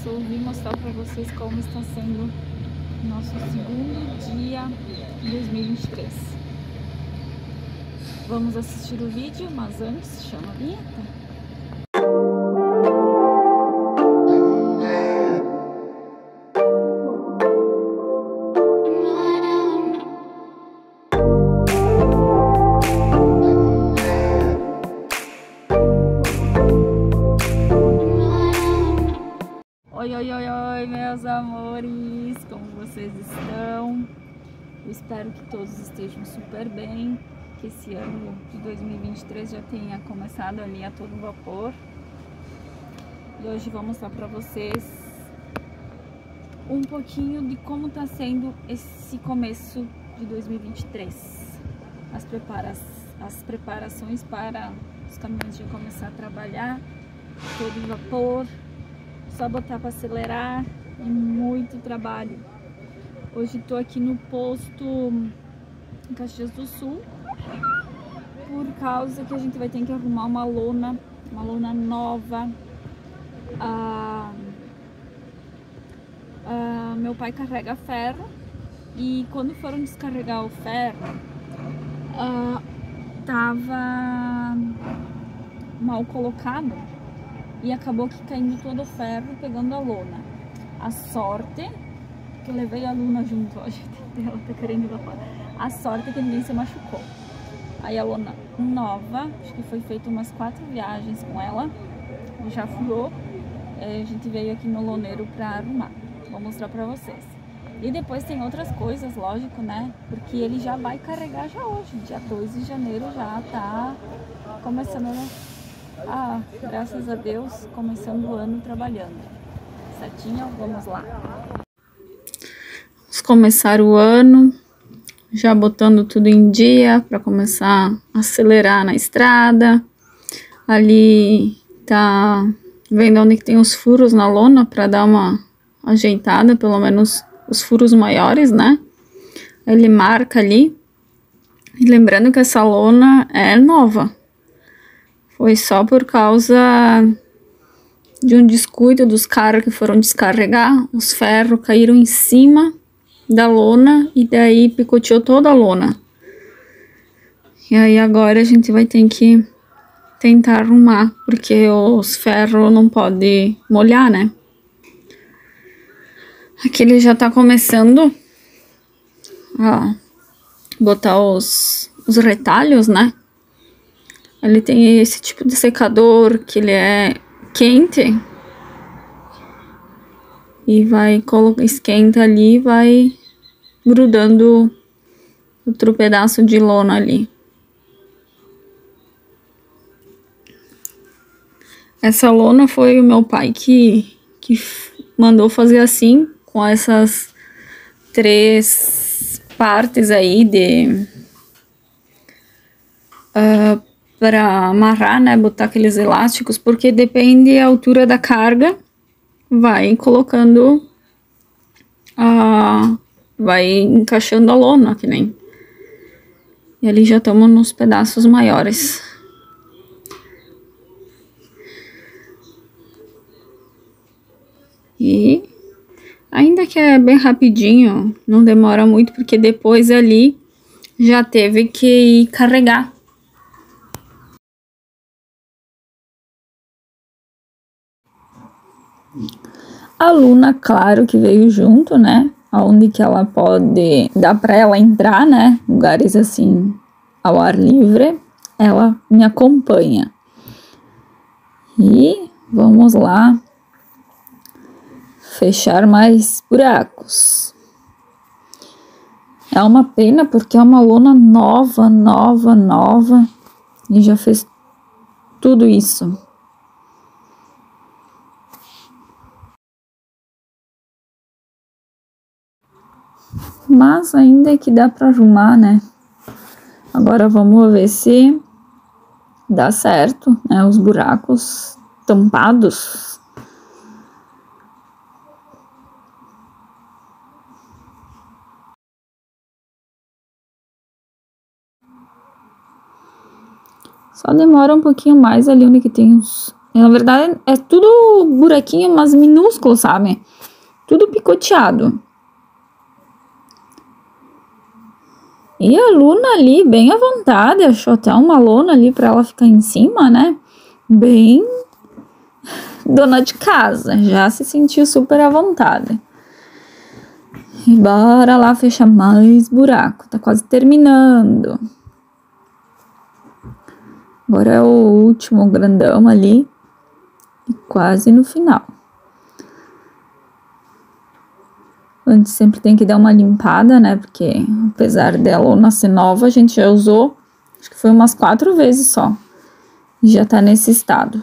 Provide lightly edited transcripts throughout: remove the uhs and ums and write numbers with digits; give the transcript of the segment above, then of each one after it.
resolvi mostrar para vocês como está sendo nosso segundo dia de 2023. Vamos assistir o vídeo, mas antes chama a vinheta. Oi, meus amores, como vocês estão? Eu espero que todos estejam super bem, que esse ano de 2023 já tenha começado ali a todo vapor. E hoje vou mostrar para vocês um pouquinho de como está sendo esse começo de 2023. As preparações para os caminhões já começar a trabalhar, todo vapor. Só botar para acelerar e muito trabalho. Hoje estou aqui no posto em Caxias do Sul, por causa que a gente vai ter que arrumar uma lona nova. Meu pai carrega ferro e quando foram descarregar o ferro, tava mal colocado. E acabou que caindo todo o ferro, pegando a lona. A sorte que eu levei a lona junto, ó, gente, ela tá querendo ir lá fora. A sorte é que ninguém se machucou. Aí a lona nova, acho que foi feita umas 4 viagens com ela, já furou. A gente veio aqui no loneiro pra arrumar. Vou mostrar pra vocês. E depois tem outras coisas, lógico, né? Porque ele já vai carregar já hoje, dia 2 de janeiro já tá começando graças a Deus, começando o ano trabalhando. Certinho? Vamos lá. Vamos começar o ano já botando tudo em dia para começar a acelerar na estrada. Ali tá vendo onde que tem os furos na lona para dar uma ajeitada, pelo menos os furos maiores, né? Ele marca ali. E lembrando que essa lona é nova. Foi só por causa de um descuido dos caras que foram descarregar. Os ferros caíram em cima da lona e daí picoteou toda a lona. E aí agora a gente vai ter que tentar arrumar, porque os ferros não podem molhar, né? Aqui ele já tá começando a botar os retalhos, né? Ele tem esse tipo de secador que ele é quente e esquenta ali e vai grudando outro pedaço de lona ali. Essa lona foi o meu pai que mandou fazer assim, com essas 3 partes aí para amarrar, né, botar aqueles elásticos, porque depende da altura da carga, vai colocando, vai encaixando a lona, que nem. E ali já estamos nos pedaços maiores. E ainda que é bem rapidinho, não demora muito, porque depois ali já teve que ir carregar. A Luna, claro que veio junto, né? Onde que ela pode, dá pra ela entrar, né? Lugares assim, ao ar livre, ela me acompanha. E vamos lá fechar mais buracos. É uma pena porque é uma lona nova e já fez tudo isso. Mas ainda é que dá pra arrumar, né? Agora vamos ver se dá certo, né? Os buracos tampados. Só demora um pouquinho mais ali onde que tem Na verdade, é tudo buraquinho, mas minúsculo, sabe? Tudo picoteado. E a Luna ali, bem à vontade, achou até uma lona ali pra ela ficar em cima, né? Bem dona de casa, já se sentiu super à vontade. E bora lá fechar mais buraco, tá quase terminando. Agora é o último grandão ali, e quase no final. Antes sempre tem que dar uma limpada, né? Porque apesar dela ou nascer nova, a gente já usou, acho que foi umas 4 vezes só. E já tá nesse estado.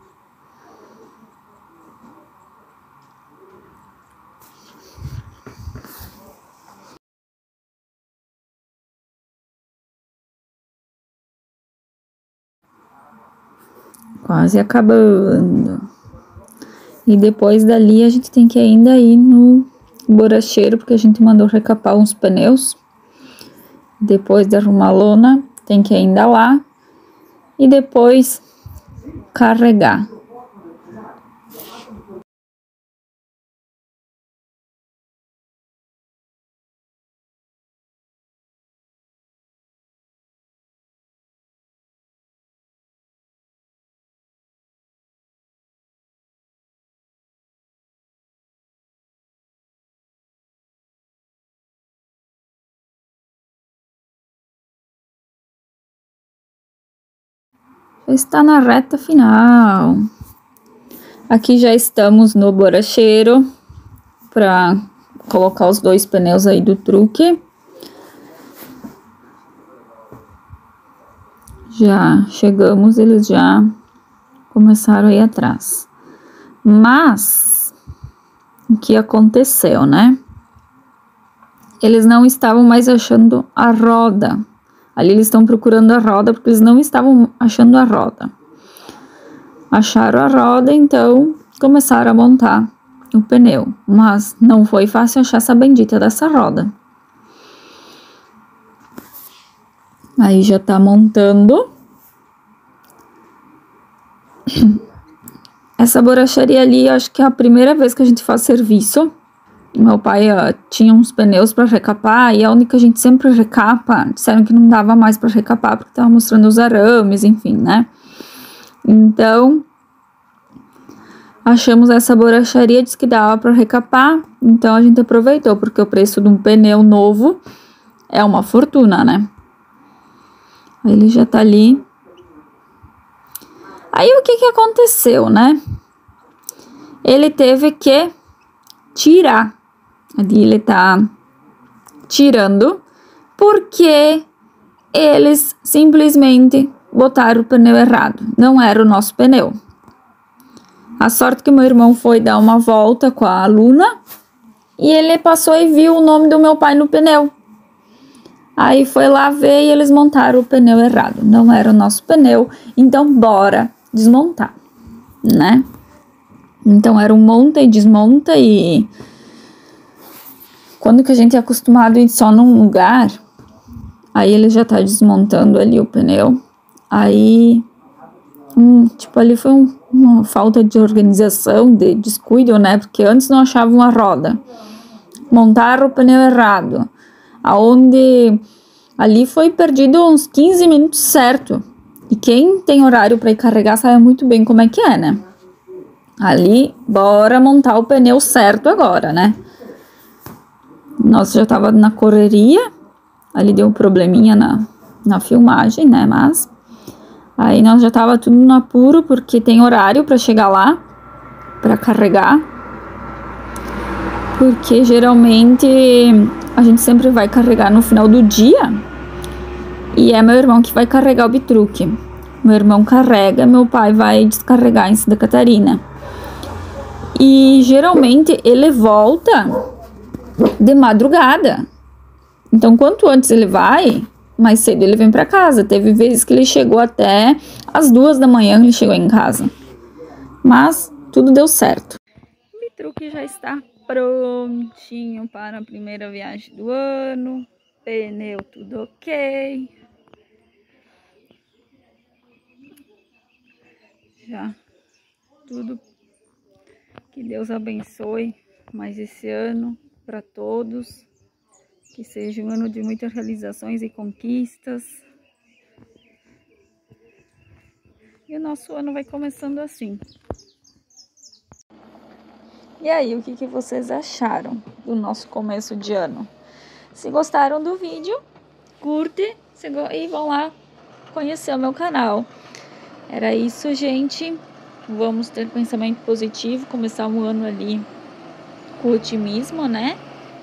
Quase acabando. E depois dali a gente tem que ainda ir no boracheiro, porque a gente mandou recapar uns pneus. Depois de arrumar a lona, tem que ainda lá. E depois carregar. Já está na reta final. Aqui já estamos no boracheiro para colocar os 2 pneus aí do truque. Já chegamos, eles já começaram aí atrás. Mas o que aconteceu, né? Eles não estavam mais achando a roda. Ali eles estão procurando a roda porque eles não estavam achando a roda. Acharam a roda, então começaram a montar o pneu. Mas não foi fácil achar essa bendita dessa roda. Aí já tá montando. Essa borracharia ali, acho que é a primeira vez que a gente faz serviço. Meu pai tinha uns pneus para recapar e a única que a gente sempre recapa, disseram que não dava mais para recapar porque tava mostrando os arames, enfim, né? Então, achamos essa borracharia, disse que dava para recapar, então a gente aproveitou, porque o preço de um pneu novo é uma fortuna, né? Aí ele já tá ali. Aí o que aconteceu, né? Ele teve que tirar. Ali ele tá tirando porque eles simplesmente botaram o pneu errado. Não era o nosso pneu. A sorte que meu irmão foi dar uma volta com a Luna e ele passou e viu o nome do meu pai no pneu. Aí foi lá ver e eles montaram o pneu errado. Não era o nosso pneu, então bora desmontar, né? Então era um monta e desmonta e quando que a gente é acostumado a ir só num lugar, aí ele já tá desmontando ali o pneu. Aí, tipo, ali foi uma falta de organização, de descuido, né? Porque antes não achavam a roda. Montaram o pneu errado. Aonde ali foi perdido uns 15 minutos certo. E quem tem horário para ir carregar sabe muito bem como é que é, né? Ali, bora montar o pneu certo agora, né? Nós já tava na correria, ali deu um probleminha na filmagem, né? Mas aí nós já tava tudo no apuro, porque tem horário para chegar lá, para carregar. Porque geralmente a gente sempre vai carregar no final do dia. E é meu irmão que vai carregar o bitruque. Meu irmão carrega, meu pai vai descarregar em Santa Catarina. E geralmente ele volta de madrugada. Então, quanto antes ele vai, mais cedo ele vem para casa. Teve vezes que ele chegou até às 2 da manhã, ele chegou em casa. Mas tudo deu certo. O bitruque já está prontinho para a primeira viagem do ano. Pneu tudo ok. Já tudo. Que Deus abençoe mais esse ano para todos. Que seja um ano de muitas realizações e conquistas. E o nosso ano vai começando assim. E aí, o que vocês acharam do nosso começo de ano? Se gostaram do vídeo, curte e vão lá conhecer o meu canal. Era isso, gente. Vamos ter pensamento positivo, começar um ano ali com otimismo, né?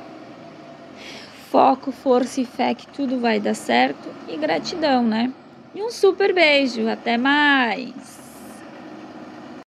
Foco, força e fé que tudo vai dar certo. E gratidão, né? E um super beijo. Até mais!